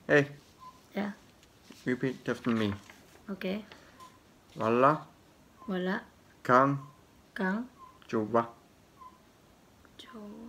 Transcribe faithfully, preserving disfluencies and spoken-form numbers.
Hey, Yeah. repeat after me. Okay. Wala Wala kang kang jowa. jowa.